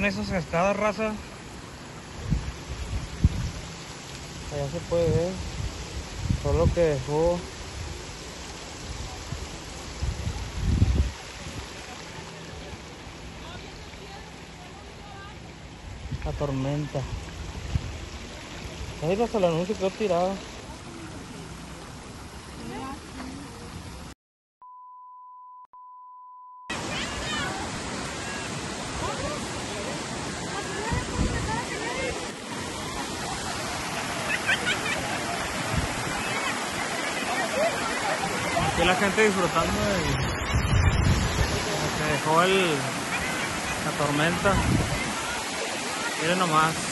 Miren esas cascadas, raza. Allá se puede ver todo lo que dejó la tormenta. Ahí hasta el anuncio quedó tirado. Aquí la gente disfrutando de lo que dejó la tormenta. Miren nomás.